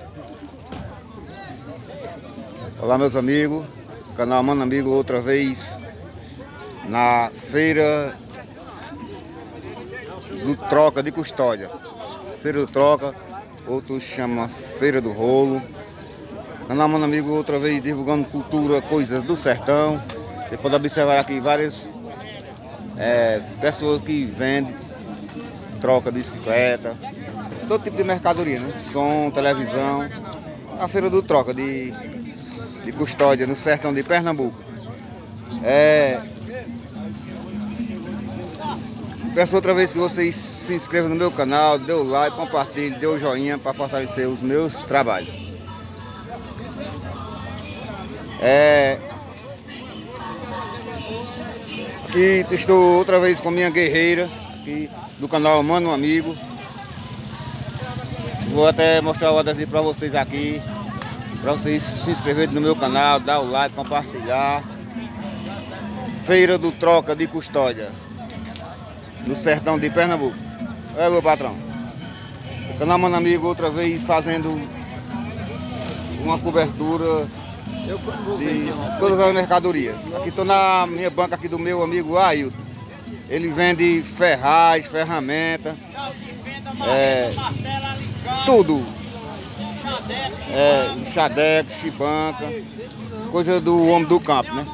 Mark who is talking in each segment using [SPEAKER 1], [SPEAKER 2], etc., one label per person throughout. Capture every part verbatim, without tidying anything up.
[SPEAKER 1] Olá, meus amigos, canal Mano Amigo, outra vez na feira do Troca de Custódia. Feira do Troca, outros chamam Feira do Rolo. Canal Mano Amigo, outra vez divulgando cultura, coisas do sertão. Você pode observar aqui várias é, pessoas que vendem, troca de bicicleta, todo tipo de mercadoria, né? Som, televisão. A Feira do Troca de, de Custódia, no sertão de Pernambuco. É... Peço outra vez que vocês se inscrevam no meu canal, dê o like, compartilhe, dê o joinha para fortalecer os meus trabalhos. É... Aqui estou outra vez com minha guerreira, aqui do canal Mano Amigo. Vou até mostrar o adesivo para vocês aqui, para vocês se inscreverem no meu canal, dar o like, compartilhar. Feira do Troca de Custódia, no sertão de Pernambuco. É, meu patrão. O canal Mano Amigo outra vez fazendo uma cobertura de todas as mercadorias. Aqui estou na minha banca aqui do meu amigo Ailton. Ele vende ferraz, ferramenta, é, tudo. É, chadeco, chibanca, coisa do homem do campo, né?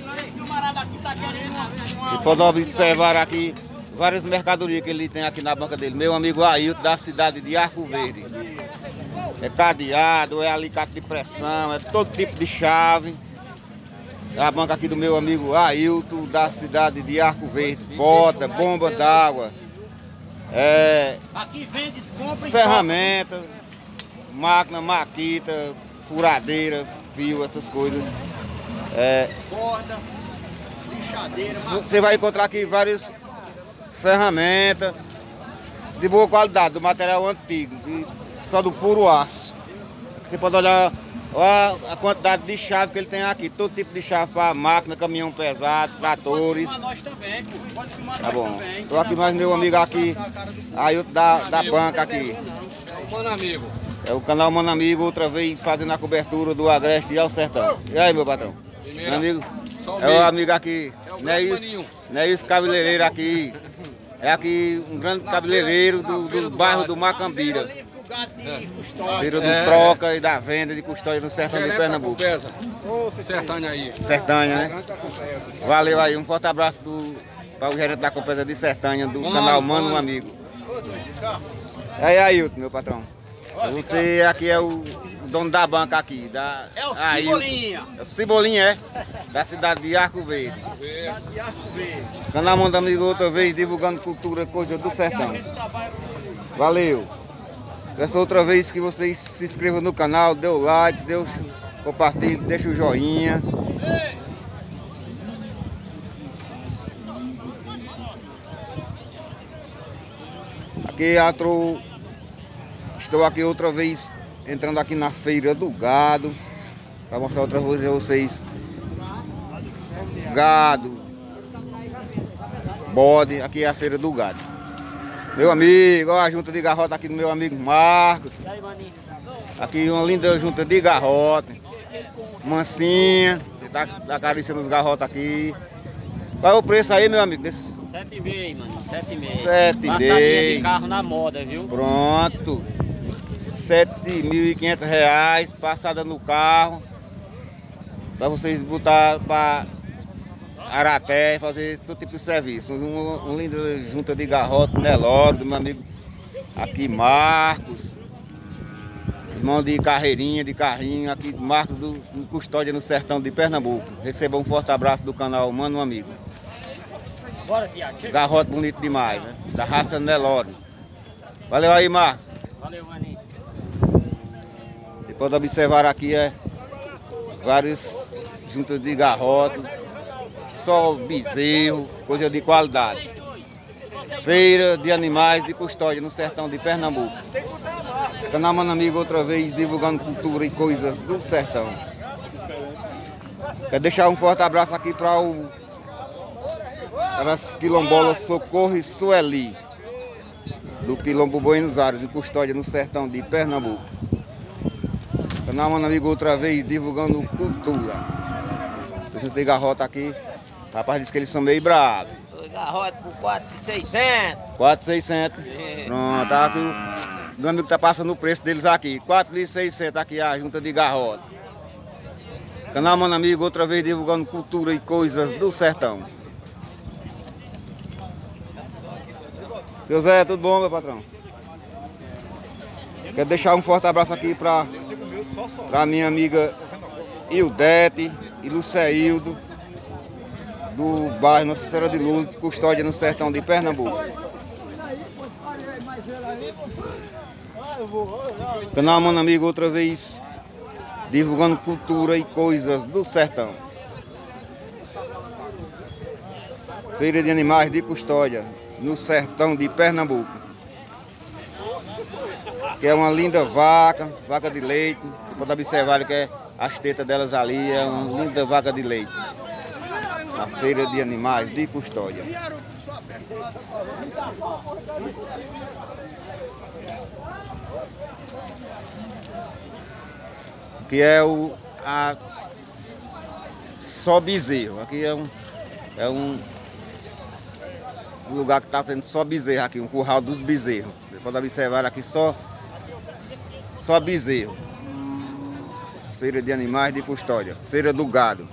[SPEAKER 1] E pode observar aqui várias mercadorias que ele tem aqui na banca dele. Meu amigo Ailton, da cidade de Arco Verde. É cadeado, é alicate de pressão, é todo tipo de chave. É a banca aqui do meu amigo Ailton, da cidade de Arco Verde. Bota, bomba d'água, é,
[SPEAKER 2] aqui vende, compra,
[SPEAKER 1] ferramenta, máquina, maquita, furadeira, fio, essas coisas. É,
[SPEAKER 2] corda, lixadeira.
[SPEAKER 1] Você vai encontrar aqui várias ferramentas de boa qualidade, do material antigo, de, só do puro aço. Você pode olhar ó, a quantidade de chave que ele tem aqui, todo tipo de chave para máquina, caminhão pesado, tratores.
[SPEAKER 2] Pode filmar nós também, pô. Pode filmar
[SPEAKER 1] Tá
[SPEAKER 2] nós
[SPEAKER 1] bom.
[SPEAKER 2] também.
[SPEAKER 1] Estou aqui mais meu amigo aqui, aí da, da banca aqui.
[SPEAKER 3] É o Mano Amigo.
[SPEAKER 1] É o canal Mano Amigo, outra vez fazendo a cobertura do Agreste ao Sertão. E aí, meu patrão?
[SPEAKER 3] Primeira,
[SPEAKER 1] Meu amigo,
[SPEAKER 3] só o
[SPEAKER 1] é o
[SPEAKER 3] meio.
[SPEAKER 1] amigo aqui,
[SPEAKER 3] É o
[SPEAKER 1] não é
[SPEAKER 3] grande
[SPEAKER 1] isso,
[SPEAKER 3] maninho.
[SPEAKER 1] não é isso, cabeleireiro aqui. É aqui um grande
[SPEAKER 3] Na
[SPEAKER 1] cabeleireiro
[SPEAKER 3] feira- na
[SPEAKER 1] do,
[SPEAKER 3] feira
[SPEAKER 1] do
[SPEAKER 3] do
[SPEAKER 1] bairro
[SPEAKER 3] gado.
[SPEAKER 1] do Macambira.
[SPEAKER 2] É.
[SPEAKER 1] Feira do
[SPEAKER 3] É.
[SPEAKER 1] Troca e da venda de custódia no sertão de
[SPEAKER 3] Gerente da
[SPEAKER 1] Pernambuco.
[SPEAKER 3] Compesa. Sertânia aí.
[SPEAKER 1] Sertânia, né?
[SPEAKER 3] Gerente da Compesa.
[SPEAKER 1] Valeu aí, um forte abraço do, para o gerente da Compesa de Sertânia, do
[SPEAKER 3] Mano,
[SPEAKER 1] canal Mano
[SPEAKER 3] mano.
[SPEAKER 1] Amigo. E aí, Ailton, meu patrão. Você aqui é o dono da banca aqui. Da,
[SPEAKER 2] É o
[SPEAKER 1] Ailton.
[SPEAKER 2] Cebolinha.
[SPEAKER 1] É o Cebolinha, é? Da cidade de Arco Verde.
[SPEAKER 2] Cidade de Arco Verde.
[SPEAKER 1] Canal Mano Amigo outra vez divulgando cultura, coisa do sertão.
[SPEAKER 2] A gente trabalha com
[SPEAKER 1] Valeu. Peço outra vez que vocês se inscrevam no canal, dê o like, dê o compartilhe, deixa o joinha. Aqui outro, estou aqui outra vez entrando aqui na Feira do Gado para mostrar outra vez a vocês gado, bode. Aqui é a Feira do Gado. Meu amigo, ó, a junta de garrota aqui do meu amigo Marcos. Aqui uma linda junta de garrota. Mansinha. Você tá, tá acariciando os garrotas aqui. Qual é o preço aí, meu amigo? Desses...
[SPEAKER 4] Sete e meio, mano. Sete e meio.
[SPEAKER 1] Sete e
[SPEAKER 4] Passadinha
[SPEAKER 1] meio.
[SPEAKER 4] de carro na moda, viu?
[SPEAKER 1] Pronto. Sete mil e quinhentos reais. Passada no carro. Para vocês botar para Araté, fazer todo tipo de serviço. Uma, uma linda junta de garrota, Nelore, do meu amigo aqui Marcos. Irmão de carreirinha, de carrinho, aqui Marcos do, do Custódia no sertão de Pernambuco. Receba um forte abraço do canal Mano Amigo.
[SPEAKER 4] Bora, Tiago.
[SPEAKER 1] Garrote bonito demais, né? Da raça Nelore. Valeu aí, Marcos.
[SPEAKER 4] Valeu, maninho.
[SPEAKER 1] Você pode observar aqui é vários juntas de garrote, só bezerro, coisa de qualidade. Feira de animais de Custódia no sertão de Pernambuco. Canal Mano Amigo outra vez divulgando cultura e coisas do sertão. Quero deixar um forte abraço aqui para o para as quilombolas Socorro e Sueli, do Quilombo Buenos Aires, em Custódia, no sertão de Pernambuco. Canal Mano Amigo outra vez divulgando cultura. Deixa eu ter garrota aqui. O rapaz disse que eles são meio bravos.
[SPEAKER 4] Dois garrotes por quatro de seiscentos.
[SPEAKER 1] quatro mil e seiscentos.
[SPEAKER 4] É.
[SPEAKER 1] Pronto, tá aqui. O meu amigo tá passando o preço deles aqui. quatro mil e seiscentos aqui a junta de garrota. Canal Mano Amigo outra vez divulgando cultura e coisas do sertão. Seu Zé, tudo bom, meu patrão? Quero deixar um forte abraço aqui para para minha amiga Ildete e Luceildo, do bairro Nossa Senhora de Luz, Custódia, no sertão de Pernambuco. Canal Mano Amigo outra vez divulgando cultura e coisas do sertão. Feira de Animais de Custódia, no sertão de Pernambuco. Que é uma linda vaca, vaca de leite. Você pode observar que é as tetas delas ali, é uma linda vaca de leite. Na Feira de Animais de Custódia. Que é o a só bezerro. Aqui é um é um lugar que está sendo só bezerro aqui, um curral dos bezerros. Você pode observar aqui só só bezerro. Feira de Animais de Custódia, Feira do Gado.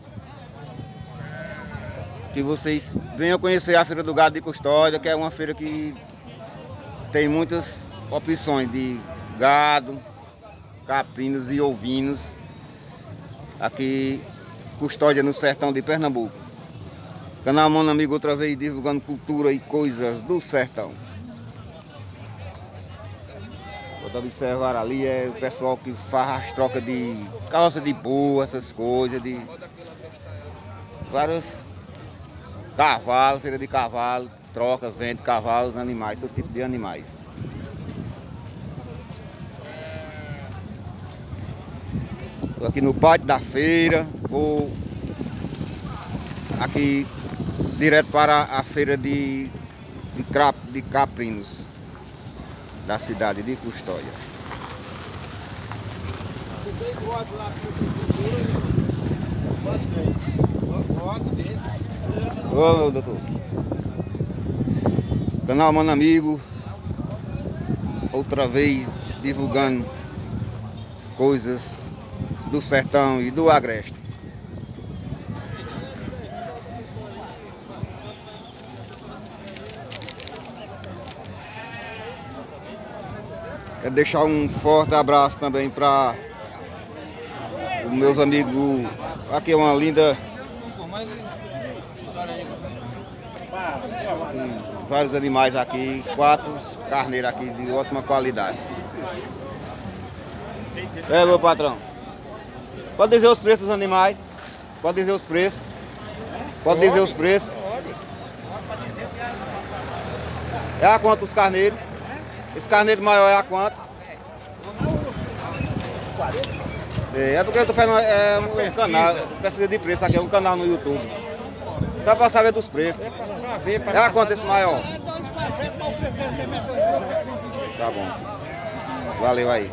[SPEAKER 1] Que vocês venham conhecer a Feira do Gado de Custódia, que é uma feira que tem muitas opções de gado, caprinos e ovinos. Aqui, Custódia, no sertão de Pernambuco. Canal Mano Amigo outra vez divulgando cultura e coisas do sertão. Pode observar ali é o pessoal que faz as trocas de carroça de boa, essas coisas, de vários cavalos, feira de cavalo, troca, vende cavalos, animais, todo tipo de animais. Estou aqui no pátio da feira, vou aqui direto para a feira de, de, crap, de caprinos da cidade de Custódia. Ô, meu doutor. Canal Mano Amigo outra vez divulgando coisas do sertão e do agreste. Quero deixar um forte abraço também para os meus amigos. Aqui é uma linda, tem vários animais aqui, quatro carneiros aqui de ótima qualidade. É, meu patrão. Pode dizer os preços dos animais? Pode dizer os preços? Pode dizer os preços? É a quanto os carneiros? Esse carneiro maior é a quanto? É porque eu tô fazendo é, um canal, pesquisa de preço aqui, é um canal no YouTube. Só para saber dos preços. É a quanto esse maior? Tá bom. Valeu aí.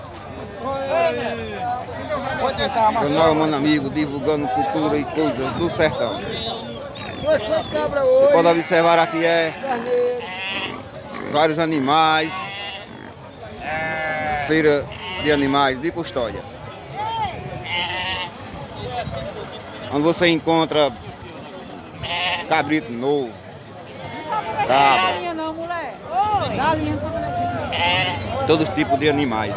[SPEAKER 1] Canal Mano Amigo divulgando cultura e coisas do sertão. Você pode observar aqui é vários animais. Feira de Animais de Custódia. Onde você encontra cabrito novo, cabra, todos os tipos de animais.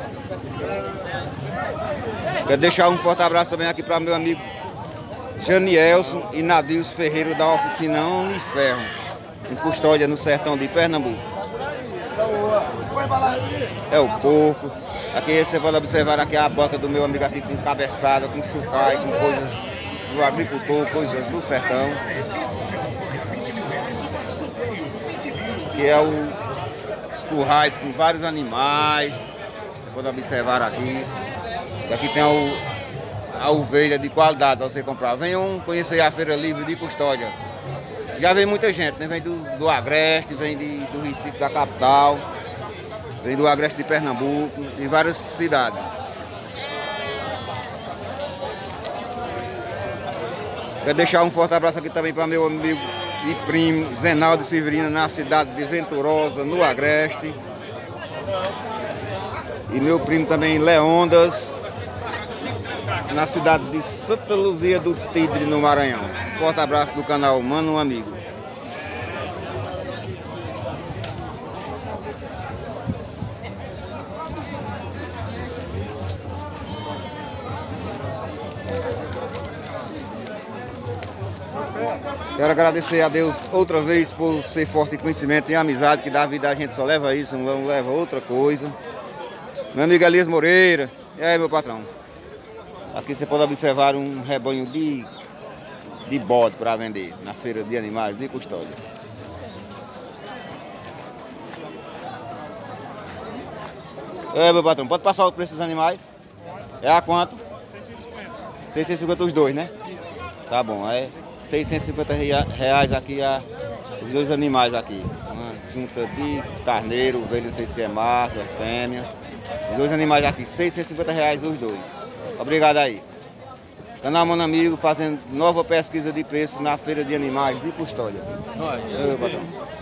[SPEAKER 1] Quero deixar um forte abraço também aqui para meu amigo Janielson e Nadils Ferreira da oficina Homem Ferro, em Custódia, no sertão de Pernambuco. É o porco. Aqui você pode observar aqui a banca do meu amigo aqui com cabeçada, com chucai, com coisas do agricultor, coisas do sertão. Que é o, os currais com vários animais. Você pode observar aqui. E aqui tem a, a ovelha de qualidade para você comprar. Venham conhecer a Feira Livre de Custódia. Já vem muita gente, né? Vem do, do Agreste, vem de, do Recife, da capital, vem do Agreste de Pernambuco, de várias cidades. Quero deixar um forte abraço aqui também para meu amigo e primo Zenaldo Severino, na cidade de Venturosa, no Agreste. E meu primo também Leondas, na cidade de Santa Luzia do Tidre, no Maranhão. Forte abraço do canal Mano um Amigo. Quero agradecer a Deus outra vez por ser forte em conhecimento e amizade, que da vida a gente só leva isso, não leva outra coisa. Meu amigo Elias Moreira, e aí meu patrão? Aqui você pode observar um rebanho de, de bode para vender na feira de animais de Custódia. É meu patrão, pode passar o preço dos animais? É a quanto? seiscentos e cinquenta. seiscentos e cinquenta os dois, né? Tá bom, é seiscentos e cinquenta reais aqui a, os dois animais aqui. Uma junta de carneiro, ovelha, não sei se é macho, é fêmea. Os dois animais aqui, seiscentos e cinquenta reais os dois. Obrigado aí. Canal Mano Amigo fazendo nova pesquisa de preço na feira de animais de Custódia. Eu, patrão.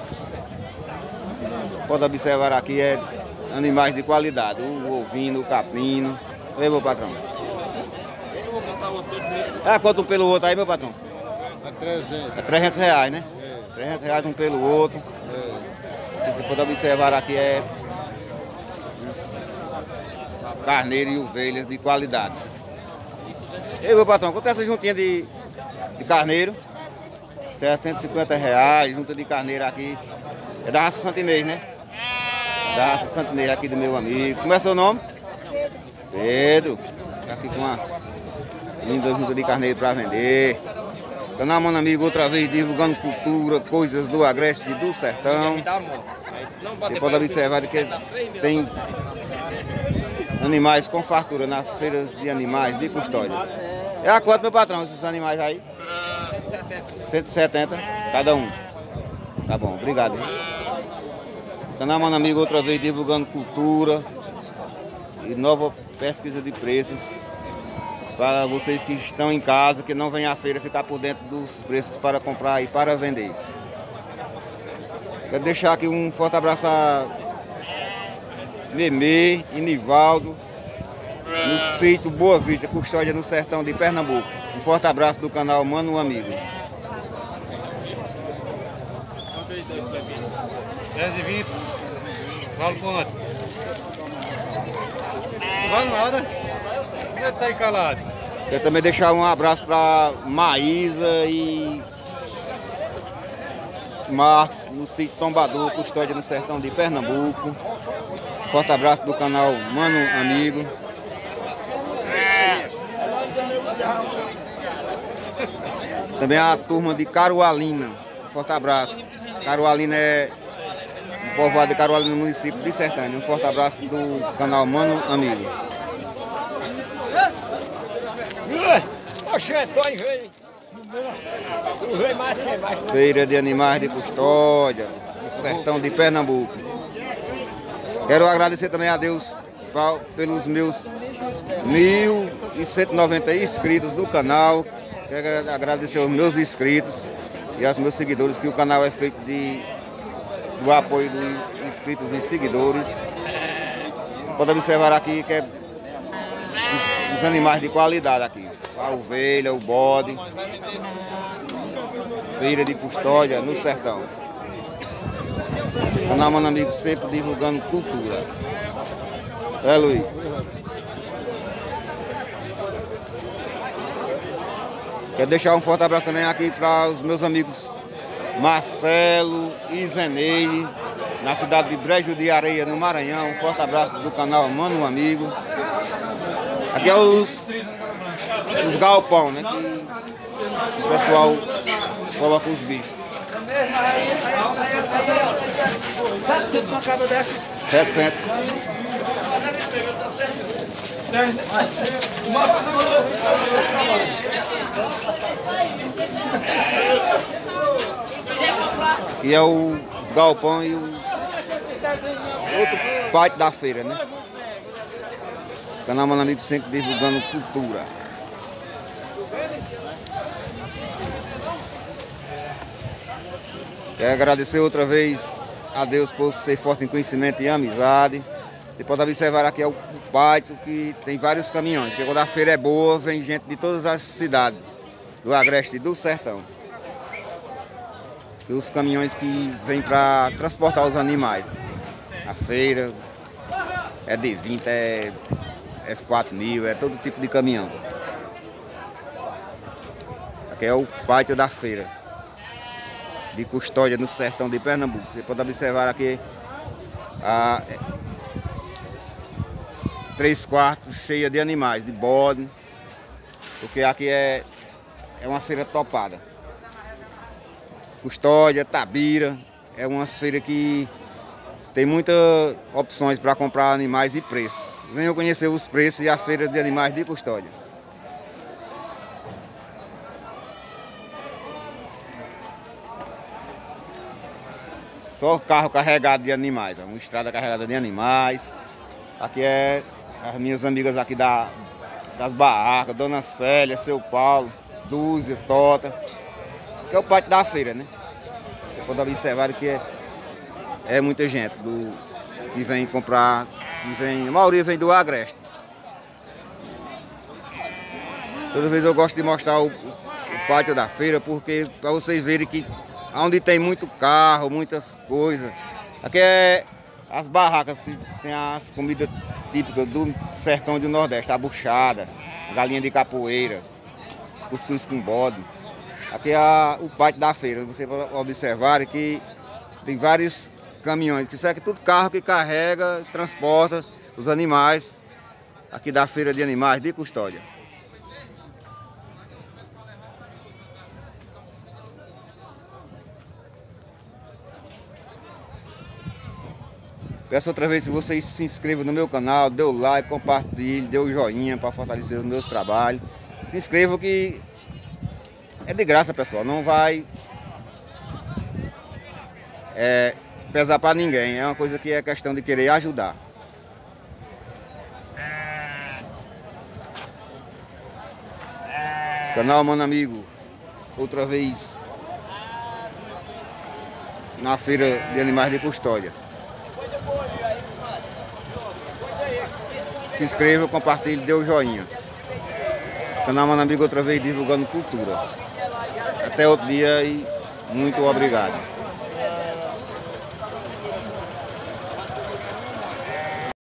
[SPEAKER 1] Pode observar aqui, é animais de qualidade. O ovino, o caprino. Ei, meu patrão. É quanto um pelo outro aí, meu patrão?
[SPEAKER 5] É trezentos.
[SPEAKER 1] É trezentos reais, né?
[SPEAKER 5] É.
[SPEAKER 1] trezentos reais um pelo outro.
[SPEAKER 5] É.
[SPEAKER 1] Você pode observar aqui, é carneiro e ovelhas de qualidade. Ei, meu patrão, quanto é essa juntinha de, de carneiro? setecentos e cinquenta reais, junta de carneiro aqui. É da raça Santinês, né? Da raça Santinês aqui do meu amigo. Como é seu nome?
[SPEAKER 6] Pedro.
[SPEAKER 1] Pedro. Tá aqui com uma linda junta de carneiro para vender. Canal Mano Amigo outra vez divulgando cultura, coisas do Agreste e do Sertão. Você pode observar que tem animais com fartura na feira de animais de Custódia. É a quanto, meu patrão, esses animais aí? cento e setenta cada um. Tá bom, obrigado. Hein? Canal Mano Amigo outra vez divulgando cultura e nova pesquisa de preços para vocês que estão em casa, que não vêm à feira, ficar por dentro dos preços para comprar e para vender. Quero deixar aqui um forte abraço a Memê e Nivaldo, no sítio Boa Vista, Custódia, no sertão de Pernambuco. Um forte abraço do canal Mano um Amigo.
[SPEAKER 3] dez e vinte. Fala quanto? Não vale nada. Não é de sair calado.
[SPEAKER 1] Quero também deixar um abraço para Maísa e Marcos, no sítio Tombador, Custódia, no sertão de Pernambuco. Forte abraço do canal Mano Amigo. Também a turma de Carualina. Forte abraço. Carualina é o povoado de Carualina, no município de Sertânia. Um forte abraço do canal Mano Amigo.
[SPEAKER 4] Oxe, Antônio, veio. Não veio mais que mais.
[SPEAKER 1] Feira de Animais de Custódia, no sertão de Pernambuco. Quero agradecer também a Deus pra, pelos meus mil e cento e noventa inscritos do canal. Quero agradecer aos meus inscritos e aos meus seguidores, que o canal é feito de, do apoio dos inscritos e seguidores. Pode observar aqui que é os, os animais de qualidade aqui. A ovelha, o bode. Feira de Custódia, no sertão. Canal Mano Amigo sempre divulgando cultura. É, Luiz? Quero deixar um forte abraço também aqui para os meus amigos Marcelo e Zeneide, na cidade de Brejo de Areia, no Maranhão. Um forte abraço do canal Mano um Amigo. Aqui é os, os galpão, né? Que o pessoal coloca os bichos.
[SPEAKER 2] setecentos uma cabra dessa.
[SPEAKER 1] setecentos. E é o galpão e o outro pátio da feira, né? Canal Mano Amigo sempre divulgando cultura. Quero agradecer outra vez a Deus por ser forte em conhecimento e amizade. Você pode observar aqui é o pátio que tem vários caminhões, porque quando a feira é boa, vem gente de todas as cidades, do Agreste e do Sertão. E os caminhões que vêm para transportar os animais. A feira é D vinte, é F quatro mil, é todo tipo de caminhão. Aqui é o pátio da feira de Custódia, no sertão de Pernambuco. Você pode observar aqui a três quartos cheia de animais, de bode, porque aqui é, é uma feira topada. Custódia, Tabira, é uma feira que tem muitas opções para comprar animais e preço. Venham conhecer os preços e a feira de animais de Custódia. Só carro carregado de animais, uma estrada carregada de animais. Aqui é as minhas amigas aqui da, das barracas, Dona Célia, Seu Paulo, Dúzia, Tota. Que é o pátio da feira, né? Você pode observar que é, é muita gente do, que vem comprar, que vem, a maioria vem do Agreste. Toda vez eu gosto de mostrar o, o pátio da feira, porque para vocês verem que onde tem muito carro, muitas coisas. Aqui é as barracas que tem as comidas típicas do sertão e do Nordeste, a buchada, a galinha de capoeira, cuscuz com bode. Aqui é a, o pátio da feira. Você pode observar que tem vários caminhões, que isso aqui é tudo carro que carrega e transporta os animais aqui da feira de animais de Custódia. Peço outra vez que vocês se inscrevam no meu canal, dê o like, compartilhe, dê o joinha para fortalecer os meus trabalhos. Se inscrevam que é de graça, pessoal, não vai é, pesar para ninguém, é uma coisa que é questão de querer ajudar. Canal Mano Amigo, outra vez na feira de animais de Custódia. Se inscreva, compartilhe, dê o joinha. Canal Mano Amigo outra vez divulgando cultura. Até outro dia e muito obrigado.